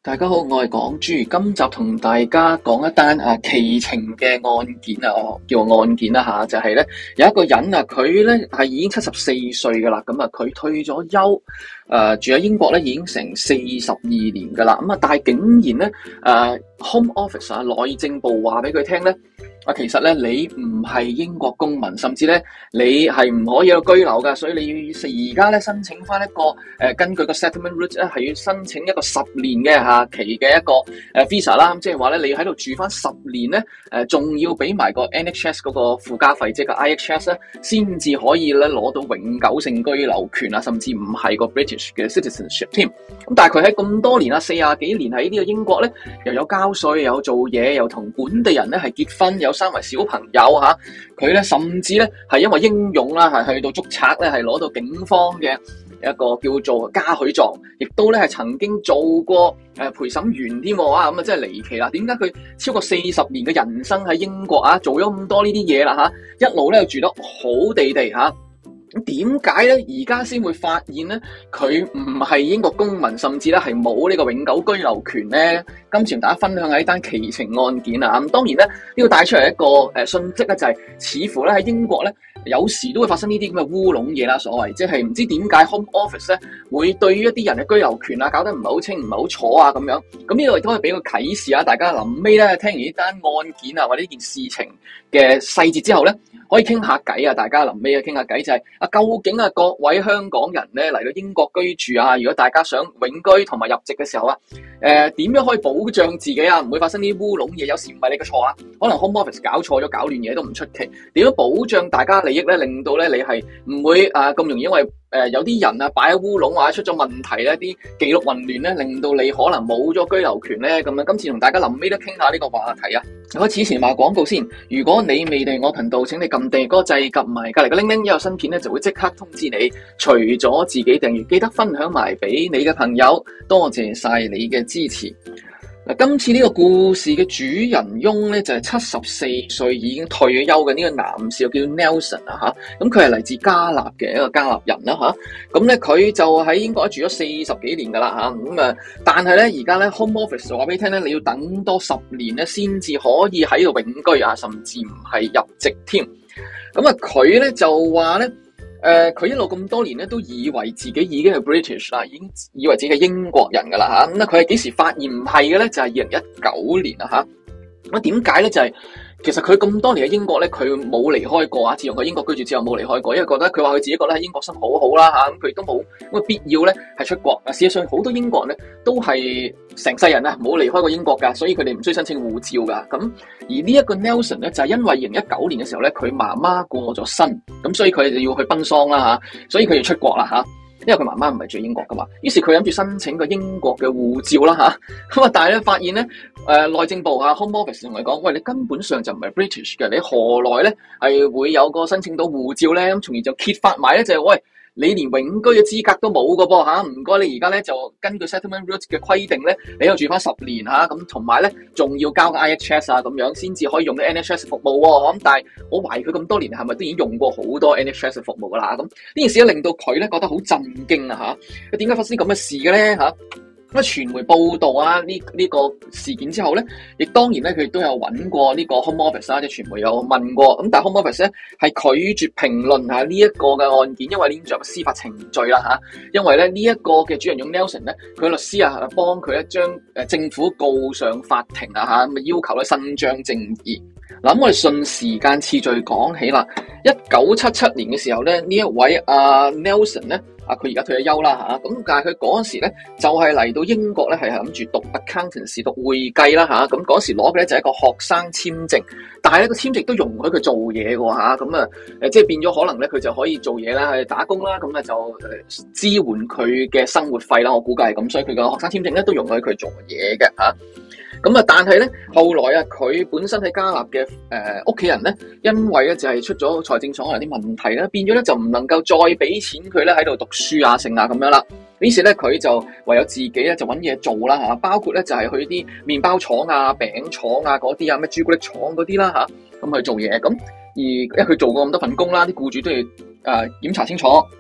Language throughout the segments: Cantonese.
大家好，我係港豬，今集同大家講一單奇情嘅案件叫案件啦吓，就係咧有一個人佢咧係已經74歲噶啦，咁佢退咗休，住喺英國咧已經成42年噶啦，但係竟然咧Home Office 內政部話俾佢聽咧。其實咧，你唔係英國公民，甚至咧，你係唔可以有居留㗎，所以你要而家咧申請翻一個根據個 settlement route 咧，係要申請一個10年嘅期嘅一個visa 啦，即係話咧，你喺度住翻10年咧，仲要俾埋個 NHS 嗰個附加費，即係個 IHS 咧，先至可以咧攞到永久性居留權啊，甚至唔係個 British 嘅 citizenship 添。咁但係佢喺咁多年40幾年喺呢個英國咧，又有交稅，又有做嘢，又同本地人咧係結婚，有生埋小朋友吓，佢咧甚至咧係因為英勇啦，係去到捉賊咧，係攞到警方嘅一個叫做嘉許狀，亦都咧係曾經做過陪審員添啊，咁真係離奇啦！點解佢超過40年嘅人生喺英國做咗咁多呢啲嘢啦吓，一路咧住得好地地吓？咁點解咧？而家先會發現咧，佢唔係英國公民，甚至咧係冇呢個永久居留權咧。今次同大家分享係一單奇情案件啊！咁當然咧，呢個帶出嚟一個訊息咧，就係似乎咧喺英國咧，有時都會發生呢啲咁嘅烏龍嘢啦，所謂即係唔知點解 Home Office 咧會對於一啲人嘅居留權搞得唔係好清，唔係好楚咁樣。咁呢個亦都可以俾個啟示啊！大家臨尾咧聽完呢單案件或者呢件事情嘅細節之後咧，可以傾下偈啊！大家臨尾傾下偈就係究竟各位香港人咧嚟到英國居住如果大家想永居同埋入籍嘅時候點樣可以保障自己唔會發生啲烏龍嘢？有時唔係你嘅錯可能 Home Office 搞錯咗、搞亂嘢都唔出奇。點樣保障大家利益咧？令到咧你係唔會咁容易因為有啲人擺喺烏龍或者出咗問題咧，啲記錄混亂咧，令到你可能冇咗居留權咧。咁樣今次同大家臨尾都傾下呢個話題啊！開始前話廣告先，如果你未訂我頻道，請你撳訂閱嗰個掣，撳埋隔離個鈴鈴，一有新片咧就會即刻通知你。除咗自己訂閱，記得分享埋俾你嘅朋友，多謝晒你嘅支持。今次呢個故事嘅主人翁咧就係74歲已經退咗休嘅呢個男士，叫 Nelson 咁佢係嚟自加納嘅一個加納人啦咁咧佢就喺英國住咗40幾年噶啦但係咧而家咧 Home Office 就話俾你聽咧，你要等多10年咧先至可以喺度永居甚至唔係入籍添。佢咧就話咧佢一路咁多年咧，都以為自己已經係 British 啦，已經以為自己係英國人噶啦咁佢係幾時發現唔係嘅咧？就係2019年啦咁點解咧？就係其實佢咁多年喺英國咧，佢冇離開過自從佢英國居住之後冇離開過，因為覺得佢話佢自己覺得喺英國生活好好啦咁佢亦都冇咁嘅必要咧係出國。事實上好多英國人咧都係成世人冇離開過英國噶，所以佢哋唔需要申請護照噶。咁而呢一個 Nelson 咧就係因為2019年嘅時候咧，佢媽媽過咗身，咁所以佢就要去奔喪啦所以佢要出國啦因為佢媽媽唔係住英國噶嘛，於是佢諗住申請個英國嘅護照啦但係咧發現咧內政部Home Office 同佢講，喂，你根本上就唔係 British 嘅，你何來咧係會有個申請到護照咧？咁從而就揭發埋咧就係喂，你連永居嘅資格都冇噶噃唔該你而家咧就根據 Settlement Route 嘅規定咧，你又住翻10年咁同埋咧仲要交個 IHS 咁樣先至可以用到 NHS 服務咁但係我懷疑佢咁多年係咪都已經用過好多 NHS 服務噶啦？咁呢件事咧令到佢咧覺得好震驚佢點解發生咁嘅事嘅咧咁傳媒報道呢個事件之後咧，亦當然咧佢亦都有揾過呢個 Home Office 即係傳媒有問過，咁但係 Home Office 咧係拒絕評論呢一個嘅案件，因為呢種司法程序啦因為咧呢一個嘅主人翁 Nelson 咧，佢律師幫佢將政府告上法庭咁要求咧伸張正義。嗱咁我哋順時間次序講起啦，1977年嘅時候咧，呢一位Nelson 咧。佢而家退咗休啦咁但係佢嗰陣時咧就係嚟到英國咧係諗住讀 accountancy 讀會計啦咁嗰時攞嘅咧就係一個學生簽證，但係咧個簽證都容許佢做嘢嘅咁即係變咗可能咧佢就可以做嘢啦，去打工啦，咁就支援佢嘅生活費啦，我估計係咁，所以佢個學生簽證咧都容許佢做嘢嘅咁但係咧後來佢本身喺加納嘅屋企人咧，因為咧就係出咗財政上有啲問題啦，變咗咧就唔能夠再俾錢佢咧喺度讀書剩咁樣啦。於是咧佢就唯有自己咧就揾嘢做啦包括咧就係去啲麵包廠餅廠嗰啲咩朱古力廠嗰啲啦咁去做嘢。咁而因為佢做過咁多份工啦，啲僱主都要檢查清楚。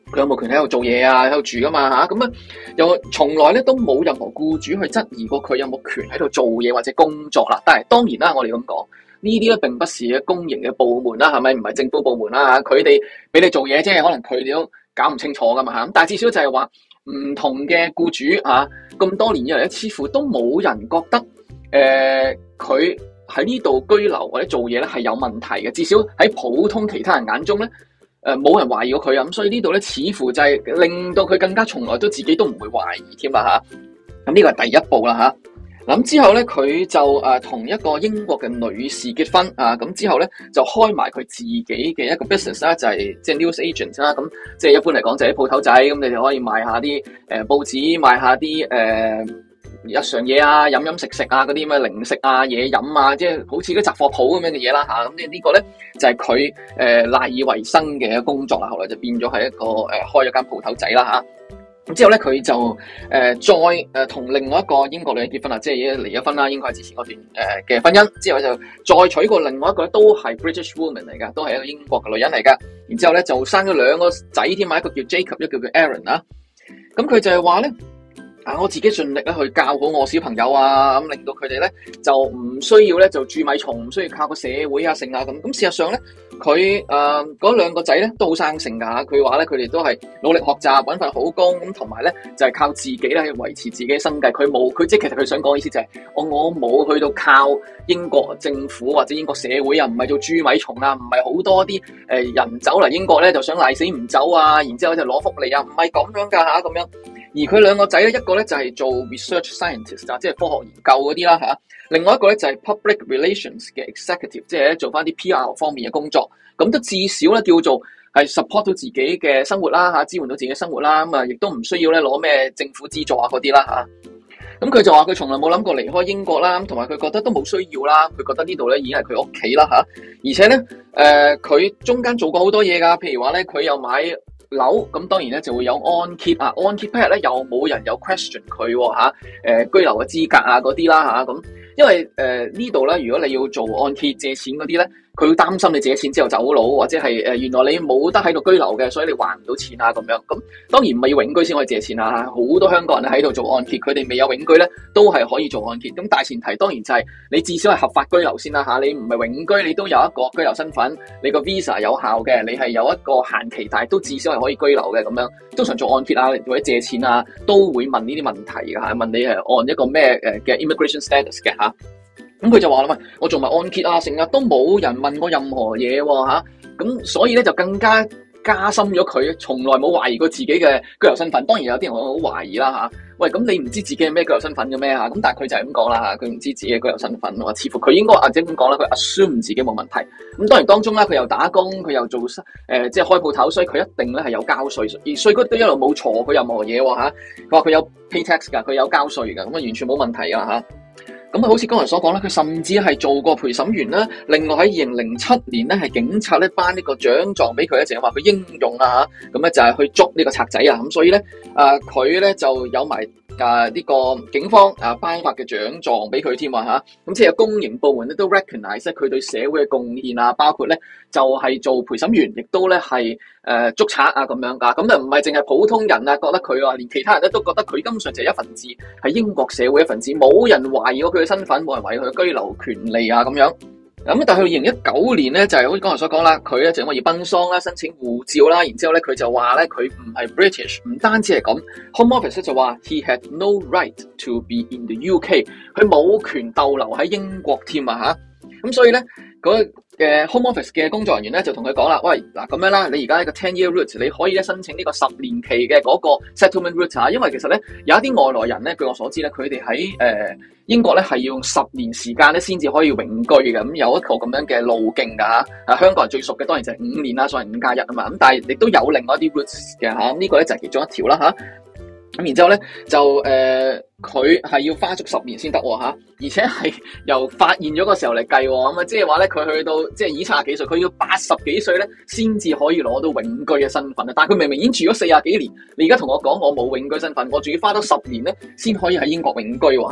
佢有冇權喺度做嘢啊，喺度住噶嘛嚇？咁又從來咧都冇任何僱主去質疑過佢有冇權喺度做嘢或者工作啦。但係當然啦，我哋咁講呢啲咧並不是公營嘅部門啦，係咪？唔係政府部門啦嚇，佢哋俾你做嘢啫，可能佢哋都搞唔清楚噶嘛嚇。咁但係至少就係話唔同嘅僱主嚇，咁多年以嚟咧，似乎都冇人覺得佢喺呢度居留或者做嘢咧係有問題嘅。至少喺普通其他人眼中咧，冇人懷疑過佢啊。咁所以呢度咧，似乎就係令到佢更加從來都自己都唔會懷疑添啦嚇。咁呢個係第一步啦嚇。咁之後咧，佢就同一個英國嘅女士結婚啊。咁之後咧就開埋佢自己嘅一個 business 啦，就係即係 news agent 啦。咁即係一般嚟講就喺鋪頭仔，咁你哋可以賣下啲報紙，賣下啲日常嘢啊，飲飲食食啊，嗰啲咩零食啊、嘢飲啊，即係好似啲雜貨鋪咁樣嘅嘢啦嚇。咁呢個咧就係佢賴以為生嘅工作啦。後來就變咗係一個開咗間鋪頭仔啦嚇。咁之後咧，佢就再同另外一個英國女人結婚啦，即係離咗婚啦，應該係之前嗰段嘅婚姻。之後就再娶過另外一個都係 British woman 嚟噶，都係一個英國嘅女人嚟噶。然之後咧就生咗兩個仔添嘛，一個叫 Jacob， 一個叫 Aaron 啊。咁佢就係話咧，我自己盡力咧去教好我小朋友啊，咁令到佢哋咧就唔需要咧就蛀米蟲，唔需要靠個社會啊剩啊咁。咁事實上咧，佢嗰兩個仔咧都好生性噶嚇。佢話咧佢哋都係努力學習，揾份好工，咁同埋咧就係靠自己咧去維持自己嘅生計。佢即係其實佢想講嘅意思就係我冇去到靠英國政府或者英國社會啊，唔係做蛀米蟲啊，唔係好多啲人走嚟英國咧就想賴死唔走啊，然之後就攞福利啊，唔係咁樣噶嚇咁樣。而佢兩個仔咧，一個咧就係做 research scientist 啊，即係科學研究嗰啲啦嚇。另外一個咧就係 public relations 嘅 executive， 即係做翻啲 PR 方面嘅工作。咁都至少咧叫做係 support 到自己嘅生活啦嚇，支援到自己嘅生活啦。咁啊，亦都唔需要咧攞咩政府資助啊嗰啲啦嚇。咁佢就話佢從來冇諗過離開英國啦，同埋佢覺得都冇需要啦。佢覺得呢度咧已經係佢屋企啦嚇。而且咧佢中間做過好多嘢㗎，譬如話咧佢又買樓，咁當然咧就會有按揭啊，按揭 period 咧又冇人有 question 佢嚇，居留嘅資格啊嗰啲啦嚇咁，因為呢度咧如果你要做按揭借錢嗰啲咧，佢會擔心你借錢之後走佬，或者係原來你冇得喺度居留嘅，所以你還唔到錢啊咁樣。咁當然唔係要永居先可以借錢啊，好多香港人喺度做按揭，佢哋未有永居咧都係可以做按揭。咁大前提當然就係你至少係合法居留先啦嚇，你唔係永居，你都有一個居留身份，你個 visa 有效嘅，你係有一個限期，但係都至少係可以居留嘅咁樣。通常做按揭啊或者借錢啊都會問呢啲問題㗎嚇，問你係按一個咩嘅 immigration status 嘅嚇。咁佢就話啦，喂，我做埋按揭啊，成日都冇人問過任何嘢喎嚇，咁所以咧就更加加深咗佢從來冇懷疑過自己嘅居留身份。當然有啲人好懷疑啦嚇，喂，咁你唔知自己係咩居留身份嘅咩嚇？咁但係佢就係咁講啦嚇，佢唔知自己嘅居留身份喎，似乎佢應該或者咁講啦，佢 assume 自己冇問題。咁當然當中啦，佢又打工，佢又做即係開鋪頭，所以佢一定咧係有交稅，而稅局都一路冇錯佢任何嘢喎嚇。佢話佢有 pay tax 㗎，佢有交稅㗎，咁啊完全冇問題㗎嚇。咁啊，好似剛才所講啦，佢甚至係做過陪審員啦。另外喺2007年咧，係警察咧頒呢個獎狀俾佢咧，淨係話佢英勇啊嚇。咁咧就係去捉呢個賊仔啊。咁所以咧，佢咧就有埋呢個警方頒發嘅獎狀俾佢添啊嚇。咁即係公營部門咧都 recognize 佢對社會嘅貢獻啊，包括咧就係做陪審員，亦都咧係捉賊啊咁樣㗎。咁就唔係淨係普通人啊覺得佢啊，連其他人咧都覺得佢根本上就係一份子，係英國社會一份子，冇人懷疑過佢嘅身份，冇人懷疑佢嘅居留權利啊咁樣。咁但係去2019年咧，就係好似剛才所講啦，佢咧就因為要奔喪啦，申請護照啦，然之後咧佢就話咧佢唔係 British， 唔單止係咁 ，Home Office 就話 he had no right to be in the UK， 佢冇權逗留喺英國添啊嚇。咁所以咧嘅 Home Office 嘅工作人員咧就同佢講啦，喂，嗱咁樣啦，你而家一個 10-year route， 你可以咧申請呢個10年期嘅嗰個 settlement route 啊，因為其實咧有一啲外來人咧，據我所知咧，佢哋喺英國咧係要用10年時間咧先至可以永居嘅，咁有一個咁樣嘅路徑㗎嚇。香港人最熟嘅當然就係5年啦，所謂5+1啊嘛，咁但係亦都有另外一啲 routes 嘅嚇，呢個咧就係其中一條啦嚇。咁然之後咧就佢係要花足10年先得喎嚇，而且係由發現咗個時候嚟計喎，咁啊即係話咧佢去到即係已70幾歲，佢要80幾歲咧先至可以攞到永居嘅身份啊！但係佢明明已經住咗40幾年，你而家同我講我冇永居身份，我仲要花多10年咧先可以喺英國永居喎嚇。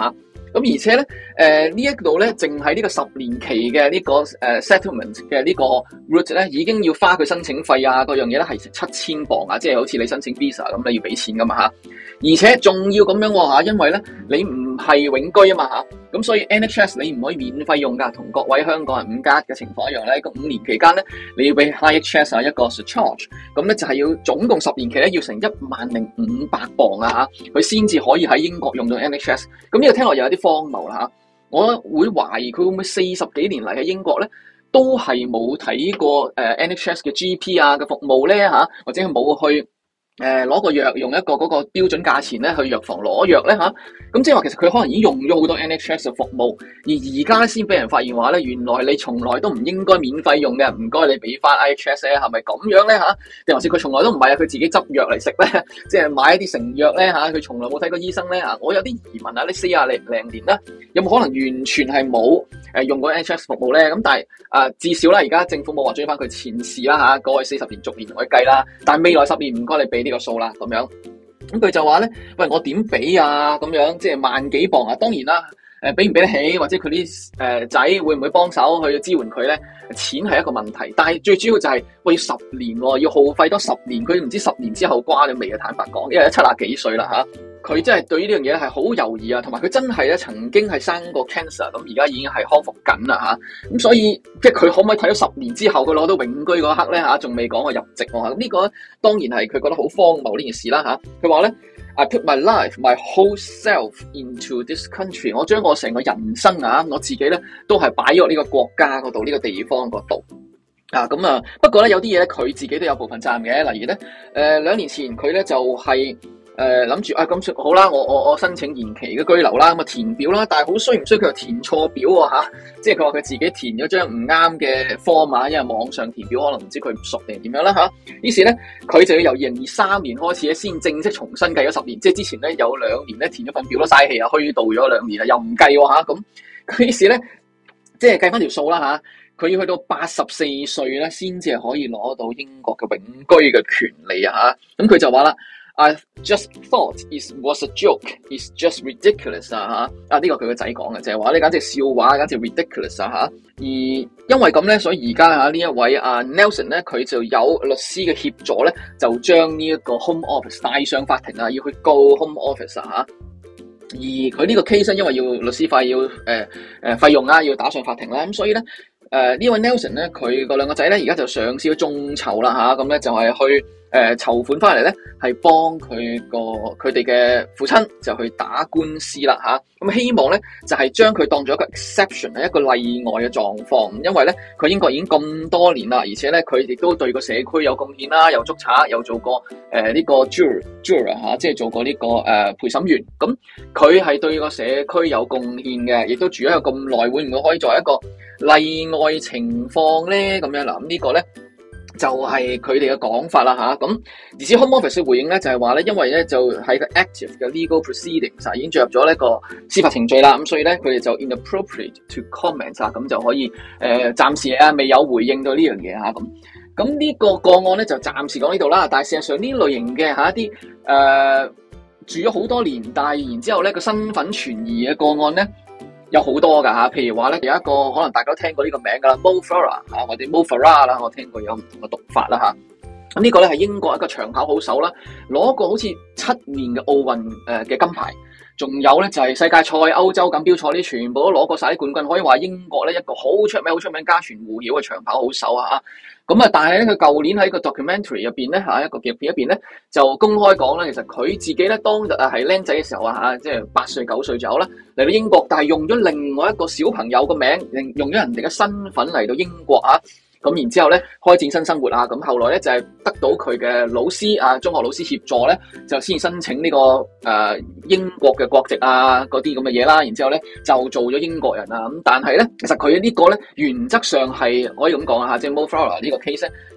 咁而且咧，呢一度咧，淨係呢個10年期嘅呢個settlement 嘅呢個 route 咧，已經要花佢申請費啊，嗰樣嘢咧係成7000磅啊，即係好似你申請 visa 咁，你要俾錢噶嘛嚇。而且仲要咁樣喎嚇，因為咧你唔係永居啊嘛嚇，咁所以 NHS 你唔可以免費用㗎，同各位香港人5加1嘅情況一樣咧。個5年期間咧，你要俾 NHS 啊一個 surcharge，咁咧就係要總共10年期咧要成10500磅啊嚇，佢先至可以喺英國用到 NHS。咁呢個聽落又有啲荒謬啦嚇，我會懷疑佢會唔會40幾年嚟喺英國咧，都係冇睇過NHS 嘅 GP 啊嘅服務咧嚇，或者係冇去攞個藥用一個嗰個標準價錢咧去藥房攞藥咧嚇，咁即係話其實佢可能已經用咗好多 NHS 嘅服務，而家先俾人發現話咧，原來你從來都唔應該免費用嘅，唔該你俾翻 NHS 咧，係咪咁樣咧嚇？定還是佢從來都唔係啊？佢自己執藥嚟食咧，即係買一啲成藥咧嚇，佢從來冇睇過醫生咧嚇。我有啲疑問啊，你40零年啦，有冇可能完全係冇用過 NHS 服務咧？咁但係至少啦，而家政府冇話追翻佢前事啦嚇，過去40年逐年同佢計啦，但係未來10年唔該你俾呢個數啦咁樣。咁佢就話咧，喂，我點俾啊？咁樣即係萬幾磅啊！當然啦，俾唔俾得起，或者佢啲仔會唔會幫手去支援佢咧？錢係一個問題，但係最主要就係喂要10年喎，要耗費多10年，佢唔知10年之後瓜咗未啊？坦白講，因為70幾歲啦嚇。佢真係對於呢樣嘢咧係好猶豫啊，同埋佢真係咧曾經係生過 cancer，咁而家已經係康復緊啦嚇。咁所以即係佢可唔可以睇到10年之後佢攞到永居嗰刻咧嚇？仲未講我入籍喎嚇。咁呢個當然係佢覺得好荒謬呢件事啦嚇。佢話咧 I put my life, my whole self into this country。我將我成個人生啊，我自己咧都係擺咗呢個國家嗰度，呢個地方嗰度。咁啊，不過咧有啲嘢咧佢自己都有部分責任嘅，例如咧2年前佢咧就係諗住咁好啦，我申請延期嘅居留啦，咁啊填表啦，但係好衰唔衰佢又填錯表喎嚇，即係佢話佢自己填咗張唔啱嘅 form 啊，因為網上填表可能唔知佢唔熟定係點樣啦嚇，於是咧佢就要由2023年開始咧先正式重新計咗10年，即係之前咧有2年咧填咗份表都嘥氣啊，虛度咗2年啊，又唔計喎嚇，咁於是咧即係計翻條數啦嚇。佢要去到84歲咧，先至係可以攞到英國嘅永居嘅權利啊！嚇，咁佢就話啦 ，I just thought it was a joke, it's just ridiculous 啊！嚇，呢個佢個仔講嘅，就係話呢簡直笑話，簡直 ridiculous 啊！嚇，而因為咁咧，所以而家呢一位Nelson 咧，佢就有律師嘅協助咧，就將呢一個 Home Office 帶上法庭啊，要去告 Home Office 啊！嚇。而佢呢個 case 因為要律師費要費用啦，要打上法庭啦，咁所以咧呢位 Nelson 咧，佢個2個仔咧而家就嘗試去眾籌啦嚇，咁咧就係去籌款翻嚟咧，係幫佢哋嘅父親就去打官司啦嚇。咁希望咧就係將佢當咗一個 exception， 係一個例外嘅狀況，因為咧佢英國已經咁多年啦，而且咧佢亦都對個社區有貢獻啦，又捉賊，又做過呢個 juror 嚇，即係做過呢個陪審員。咁佢係對個社區有貢獻嘅，亦都住咗咁耐，會唔會可以作為一個例外情況咧？咁樣嗱，咁呢個咧就係佢哋嘅講法啦嚇。咁而且 Home Office 嘅回應咧就係話咧，因為咧就喺個 active 嘅 legal proceedings 已經進入咗呢個司法程序啦，咁所以咧佢哋就 inappropriate to comment 啊，咁就可以暫時未有回應到呢樣嘢嚇。咁呢個個案咧就暫時講呢度啦。但係事實上呢類型嘅一啲住咗好多年，但係然之後咧個身份存疑嘅個案咧有好多噶嚇，譬如話咧有一個可能大家都聽過呢個名噶啦 Mo Farah 嚇，或者 Mo Farah 啦，我聽過有唔同嘅讀法啦嚇。咁呢個咧係英國一個長跑好手啦，攞過好似7年嘅奧運嘅金牌，仲有咧就係世界賽、歐洲錦標賽呢，全部都攞過晒啲冠軍，可以話英國咧一個好出名、家傳戶曉嘅長跑好手啊！咁啊，但係咧佢舊年喺個 documentary 入邊咧一個紀錄片入邊咧就公開講咧，其實佢自己咧當日係僆仔嘅時候即係8歲9歲左右啦嚟到英國，但係用咗另外一個小朋友個名，用咗人哋嘅身份嚟到英國咁然之後咧開展新生活咁後來咧就係得到佢嘅老師中學老師協助咧，就先申請呢個英國嘅國籍嗰啲咁嘅嘢啦，然之後咧就做咗英國人咁但係咧其實佢呢個咧原則上係可以咁講即係 Mo Farah 呢個 case 咧，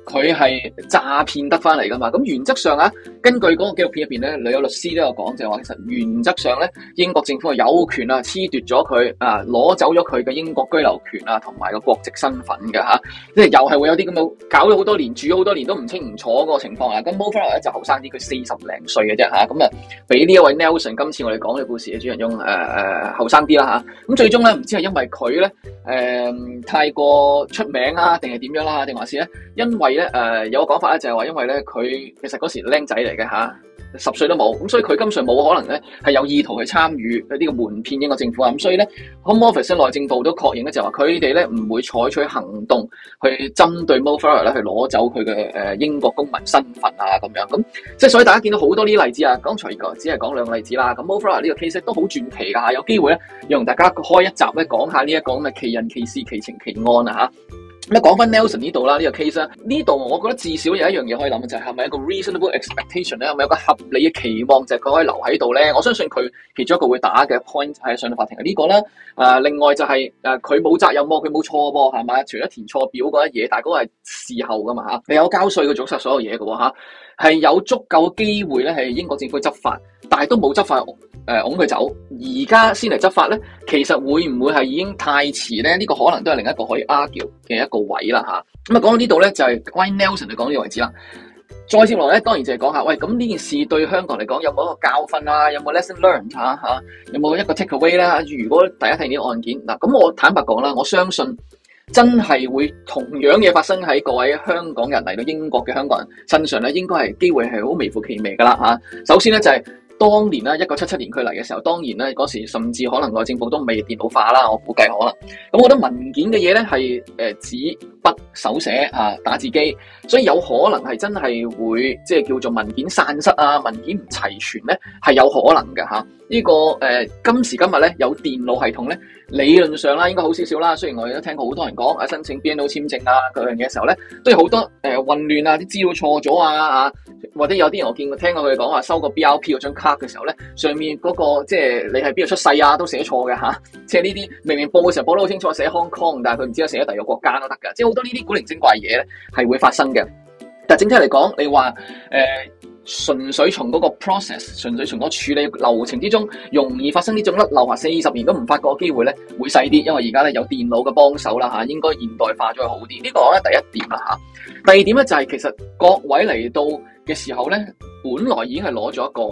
佢係詐騙得翻嚟噶嘛。咁原則上啊，根據嗰個紀錄片入邊咧，女有律師都有講，就係話其實原則上咧，英國政府係有權啊褫奪咗佢啊，攞走咗佢嘅英國居留權啊，同埋個國籍身份嘅嚇，即係又係會有啲咁嘅搞咗好多年，住咗好多年都唔清唔楚嗰個情況啊。咁 Mo Farah 咧就後生啲，佢40零歲嘅啫嚇，咁啊比呢一位 Nelson 今次我哋講嘅故事嘅主人翁後生啲啦嚇。咁最終咧唔知係因為佢咧太過出名啊，定係點樣啦，定還是咧因為咧有個講法咧就係話因為咧佢其實嗰時僆仔嚟嘅嚇。10歲都冇，咁所以佢根本上冇可能咧係有意圖去參與呢個瞞騙英國政府啊，咁所以咧 Home Office 內政部都確認咧就話佢哋咧唔會採取行動去針對 Mo Farah 咧去攞走佢嘅英國公民身份啊咁樣，咁即係所以大家見到好多呢啲例子啊，剛才只係講2個例子啦，咁 Mo Farah 呢個 case 都好傳奇㗎嚇，有機會咧要同大家開一集咧講下呢一個咁嘅奇人奇事奇情奇案啊嚇。咁講翻 Nelson 呢度啦，呢個 case 啦，呢度我覺得至少有一樣嘢可以諗嘅就係咪一個 reasonable expectation 咧，係咪有個合理嘅期望，就係佢可以留喺度咧？我相信佢其中一個會打嘅 point 係上到法庭係呢個啦。另外就係佢冇責任喎，佢冇錯喎，係咪？除咗填錯表嗰一嘢，但係嗰個係事後噶嘛嚇，你有交稅佢做晒所有嘢嘅喎嚇，係有足夠嘅機會咧係英國政府執法，但係都冇執法。拱佢走，而家先嚟執法咧，其實會唔會係已經太遲咧？呢個可能都係另一個可以 argue 嘅一個位啦嚇。咁啊講到呢度咧，就係關於 Nelson 嚟講呢個為止啦。再接落嚟咧，當然就係講下，喂，咁呢件事對香港嚟講有冇一個教訓啊？有冇 lesson learned 嚇？有冇一個 take away 咧？如果大家睇呢個案件嗱，咁我坦白講啦，我相信真係會同樣嘢發生喺各位香港人嚟到英國嘅香港人身上咧，應該係機會係好微乎其微噶啦嚇。首先咧就係。當年咧，1977年佢嚟嘅時候，當然咧嗰時甚至可能內政部都未電腦化啦，我估計可能。咁我覺得文件嘅嘢咧係紙筆手寫打字機，所以有可能係真係會即係叫做文件散失啊，文件唔齊全咧係有可能嘅嚇。呢個今時今日咧有電腦系統咧，理論上啦應該好少少啦。雖然我哋都聽過好多人講申請 BNO 簽證啊嗰樣嘢嘅時候咧，都有好多混亂啊，啲資料錯咗啊或者有啲人我聽過佢哋講話收個 BRP 嗰張卡嘅時候咧，上面嗰個即係你係邊度出世啊都寫錯嘅嚇。即係呢啲明明報嘅時候報得好清楚寫 Hong Kong，但係佢唔知寫咗第二個國家都得㗎。即係好多呢啲古靈精怪嘢咧係會發生嘅。但係整體嚟講，你話純粹從嗰個 process， 純粹從嗰個處理流程之中，容易發生呢種甩漏40年都唔發覺嘅機會咧，會細啲，因為而家咧有電腦嘅幫手啦嚇，應該現代化咗好啲。呢個我覺得第一點啦嚇。第二點咧就係其實各位嚟到嘅時候咧，本來已經係攞咗一個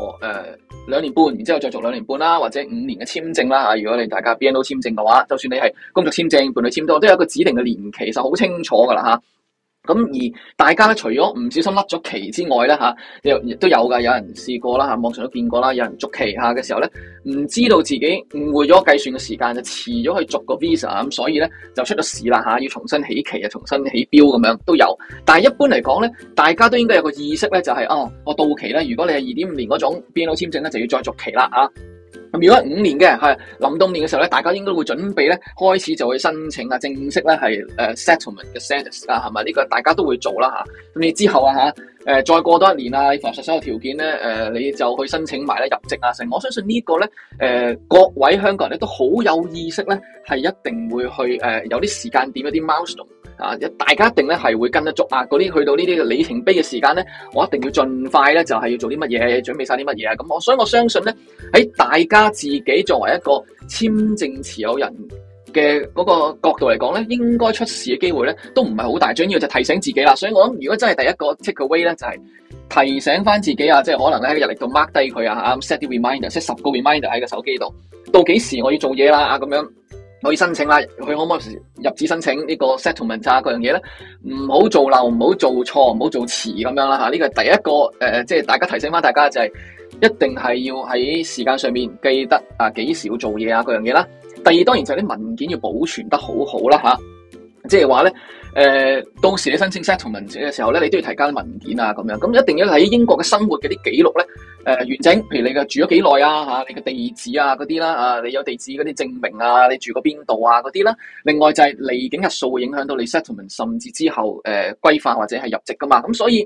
2年半，然之後再續2年半啦，或者5年嘅簽證啦嚇。如果你大家 BNO 簽證嘅話，就算你係工作簽證、伴侶簽都有一個指定嘅年期，其實好清楚噶啦嚇。咁而大家咧，除咗唔小心甩咗期之外咧嚇，亦都有㗎，有人試過啦嚇，網上都見過啦，有人續期下嘅時候咧，唔知道自己誤會咗計算嘅時間，就遲咗去續個 visa， 咁所以咧就出咗事啦嚇，要重新起期啊，重新起標咁樣都有。但係一般嚟講咧，大家都應該有個意識咧，就係我到期咧，如果你係2.5年嗰種 BNO 簽證咧，就要再續期啦啊。咁如果係5年嘅，係臨到年嘅時候咧，大家應該會準備咧，開始就會申請啊，正式咧係settlement 嘅 status 啊，係咪？呢個大家都會做啦嚇。咁你之後啊再過多1年啊，符合所有條件咧，你就去申請埋咧入籍啊成。我相信呢個咧，各位香港人咧都好有意識咧，係一定會去有啲時間點，有啲 milestone。大家一定咧係會跟得足啊！嗰啲去到呢啲里程碑嘅時間咧，我一定要盡快咧，就係要做啲乜嘢，準備晒啲乜嘢啊！咁所以我相信咧，喺大家自己作為一個簽證持有人嘅嗰個角度嚟講咧，應該出事嘅機會咧都唔係好大。最緊要就提醒自己啦。所以我諗，如果真係第一個 take away 咧，就係提醒翻自己啊，即係可能咧喺日曆度 mark 低佢啊，set 啲 reminder，set 10個 reminder 喺個手機度，到幾時我要做嘢啦咁樣。可以申請啦，佢可唔可以入紙申請呢個 settlement 啊嗰樣嘢咧？唔好做漏，唔好做錯，唔好做遲咁樣啦嚇。呢個係第一個即係大家提醒翻大家就係一定係要喺時間上面記得幾時要做嘢啊嗰樣嘢啦。第二當然就係啲文件要保存得好好啦嚇。即係話咧，到時你申請 settlement 嘅時候咧，你都要提交啲文件啊，咁樣，咁一定要喺英國嘅生活嘅啲記錄咧，完整，譬如你嘅住咗幾耐啊，嚇，你嘅地址啊嗰啲啦，你有地址嗰啲證明啊，你住過邊度啊嗰啲啦，另外就係離境日數會影響到你 settlement，甚至之後歸化或者係入籍噶嘛，咁所以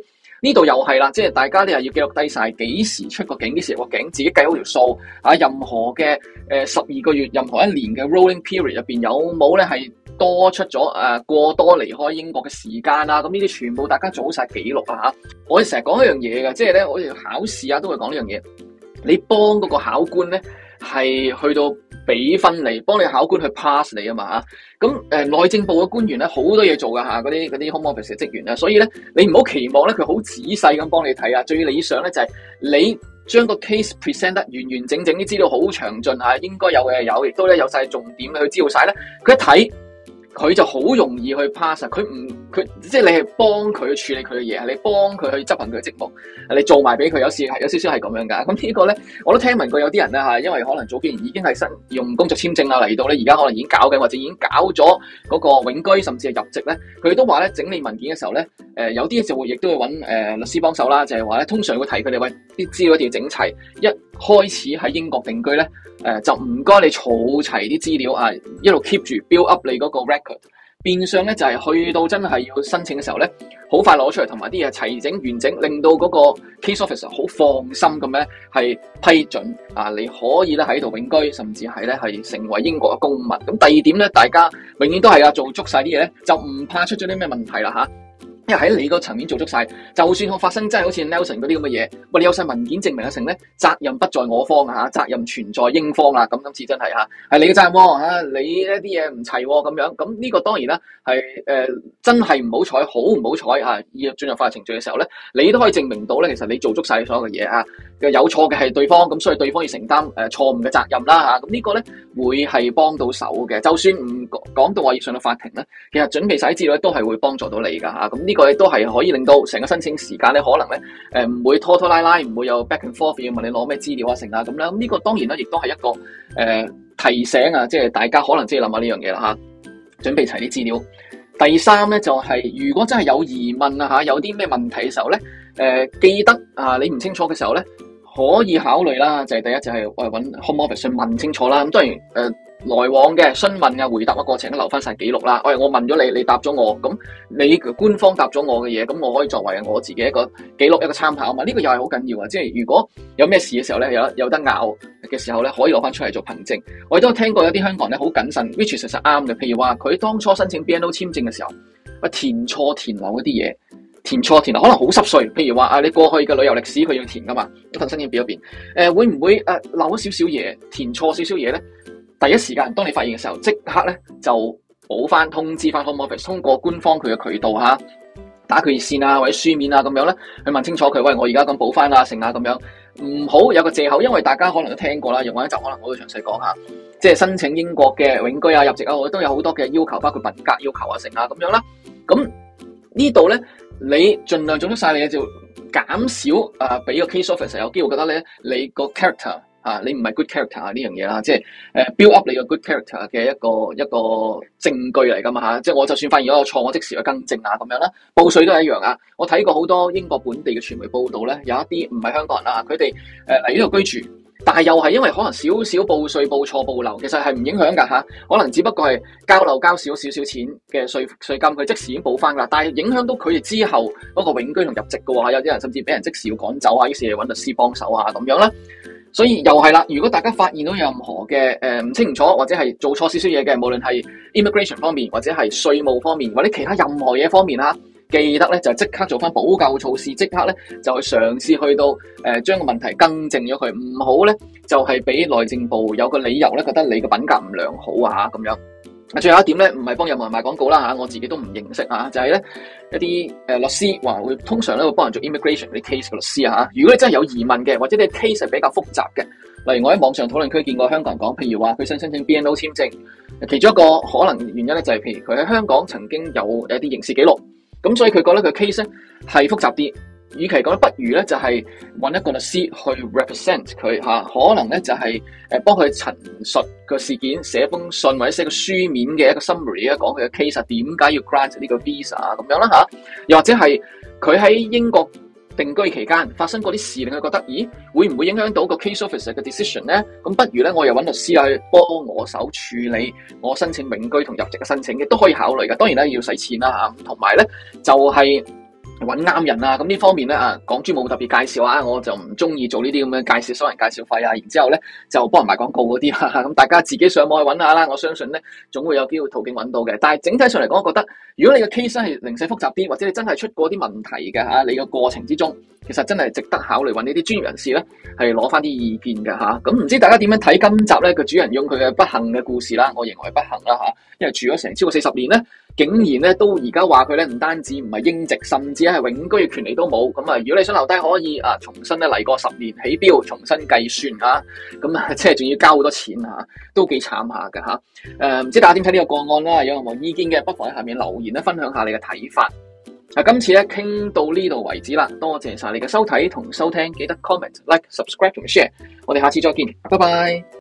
呢度又係啦，即係大家都係要記錄低晒幾時出個境，幾時入個境，自己計好條數啊。任何嘅12個月，任何一年嘅 rolling period 入邊有冇咧係多出咗過多離開英國嘅時間啊？咁呢啲全部大家做好晒記錄啊嚇！我哋成日講一樣嘢嘅，即係咧我哋考試啊都會講呢樣嘢，你幫嗰個考官咧係去到俾分你，幫你考官去 pass 你啊嘛嚇。咁內政部嘅官員咧好多嘢做噶嚇，嗰啲 home office 嘅職員啊，所以咧你唔好期望咧佢好仔細咁幫你睇啊。最理想咧就係你將個 case present 得完完整整，啲資料好詳盡嚇，應該有嘅有，亦都咧有晒重點去知道晒咧，佢一睇佢就好容易去 pass。佢即係你係幫佢處理佢嘅嘢，係你幫佢去執行佢嘅職務，你做埋俾佢。有少少係咁樣噶。咁呢個咧，我都聽聞過有啲人咧嚇，因為可能早幾年已經係用工作簽證啦嚟到咧，而家可能已經搞緊或者已經搞咗嗰個永居甚至係入籍咧，佢都話咧整理文件嘅時候咧，有啲就會亦都會揾律師幫手啦，就係話咧通常會提佢哋，喂，啲資料一定要整齊，一開始喺英國定居咧，就唔該你儲齊啲資料啊，一路 keep 住 build up 你嗰個 record。變相咧就係去到真係要申請嘅時候咧，好快攞出嚟，同埋啲嘢齊整完整，令到嗰個 case officer 好放心咁咧係批准啊，你可以咧喺度永居，甚至係咧係成為英國嘅公民。咁第二點咧，大家永遠都係做足晒啲嘢咧，就唔怕出咗啲咩問題啦嚇。因為喺你個層面做足晒，就算我發生真係好似 Nelson 嗰啲咁嘅嘢，喂，你有晒文件證明成咧，責任不在我方啊，責任存在英方啦。咁今次真係係你嘅責任喎，你一啲嘢唔齊咁樣，咁呢個當然啦係真係唔好彩，好唔好彩要進入法律程序嘅時候咧，你都可以證明到咧，其實你做足晒所有嘅嘢啊，有錯嘅係對方，咁所以對方要承擔錯誤嘅責任啦嚇。咁呢個咧會係幫到手嘅，就算唔講到話要上到法庭咧，其實準備晒資料都係會幫助到你㗎嚇。咁呢個亦都係可以令到成個申請時間咧，可能咧唔會拖拖拉拉，唔會有 back and forth 要問你攞咩資料啊成啊咁啦。咁呢個當然啦，亦都係一個提醒啊，即係大家可能即係諗下呢樣嘢啦嚇，準備齊啲資料。第三咧就係如果真係有疑問啊嚇，有啲咩問題嘅時候咧，記得你唔清楚嘅時候咧，可以考慮啦，就係第一就係揾 Home Office 去問清楚啦。咁當然來往嘅詢問啊、回答嘅過程都留翻晒記錄啦。我問咗你，你答咗我，咁你官方答咗我嘅嘢，咁我可以作為我自己一個記錄、一個參考啊嘛。呢個又係好緊要啊！即係如果有咩事嘅時候咧，有得拗嘅時候咧，可以攞翻出嚟做憑證。我亦都聽過有啲香港人咧好謹慎 ，which 其實啱嘅。譬如話佢當初申請 BNO 簽證嘅時候，填錯填漏嗰啲嘢。填錯填漏可能好濕碎，譬如話你過去嘅旅遊歷史佢要填噶嘛，一份申請表入邊，會唔會漏咗少少嘢，填錯少少嘢咧？第一時間當你發現嘅時候，即刻咧就補翻通知翻 Home Office，通過官方佢嘅渠道打佢熱線啊或者書面啊咁樣咧，去問清楚佢，喂，我而家咁補翻啦成啊咁樣，唔好有個藉口，因為大家可能都聽過啦，用一集可能我會詳細講下，即係申請英國嘅永居啊入籍啊，我都有好多嘅要求，包括文格要求啊成啊咁樣啦，咁呢度咧。你盡量做出晒你嘅，就減少俾個 case officer 有機會覺得咧，你個 character 你唔係 good character 呢樣嘢啦，即係build up 你個 good character 嘅一個證據嚟噶嘛嚇，即係我就算發現咗個錯，我即時去更正啊咁樣啦，報稅都係一樣啊。我睇過好多英國本地嘅傳媒報道咧，有一啲唔係香港人啦，佢哋嚟呢度居住。但係又係因為可能少少報稅報錯報漏，其實係唔影響㗎嚇，可能只不過係交漏交少錢嘅稅金，佢即時已經補翻㗎。但係影響到佢哋之後嗰個永居同入籍嘅喎，有啲人甚至俾人即時要趕走啊，於是揾律師幫手啊咁樣啦。所以又係啦，如果大家發現到有任何嘅唔清楚或者係做錯少少嘢嘅，無論係 immigration 方面或者係稅務方面或者其他任何嘢方面記得咧就即刻做翻補救措施，即刻咧就去嘗試去到將個問題更正咗佢，唔好咧就係俾內政部有個理由咧覺得你嘅品格唔良好咁樣。最後一點咧，唔係幫任何人賣廣告啦我自己都唔認識就係咧一啲律師話會通常咧會幫人做 immigration 啲 case 嘅律師如果你真係有疑問嘅，或者你 case 係比較複雜嘅，例如我喺網上討論區見過香港人講，譬如話佢想申請 BNO 簽證，其中一個可能原因咧就係譬如佢喺香港曾經有一啲刑事記錄。咁所以佢覺得佢 case 咧係複雜啲，與其講不如咧就係揾一個律師去 represent 佢可能咧就係幫佢陳述個事件，寫封信或者寫個書面嘅一個 summary 講佢嘅 case 點解要 grant 呢個 visa 咁樣啦又或者係佢喺英國定居期間發生過啲事，令佢覺得咦會唔會影響到個 case officer 嘅 decision 咧？咁不如咧我又揾律師去幫我手處理我申請永居同入籍嘅申請嘅，都可以考慮嘅。當然咧要使錢啦同埋咧就係揾啱人啊，咁呢方面咧港豬冇特別介紹啊，我就唔中意做呢啲咁嘅介紹，收人介紹費啊，然之後咧就幫人賣廣告嗰啲啦，咁大家自己上網去揾下啦，我相信咧總會有機會途徑揾到嘅。但係整體上嚟講，我覺得如果你嘅 case 係零舍複雜啲，或者你真係出過啲問題嘅你個過程之中，其實真係值得考慮揾呢啲專業人士咧係攞翻啲意見嘅嚇。咁唔知大家點樣睇今集咧個主人用佢嘅不幸嘅故事啦？我認為不幸啦嚇，因為住咗成超過40年咧。竟然咧都而家話佢咧唔單止唔係英籍，甚至係永居嘅權利都冇。咁如果你想留低，可以重新咧嚟過10年起標，重新計算嚇。咁即係仲要交好多錢嚇，都幾慘下㗎嚇。唔知大家點睇呢個個案啦？有冇意見嘅，不妨喺下面留言咧，分享下你嘅睇法。今次咧傾到呢度為止啦，多謝晒你嘅收睇同收聽，記得 comment、like、subscribe 同 share。我哋下次再見，拜拜。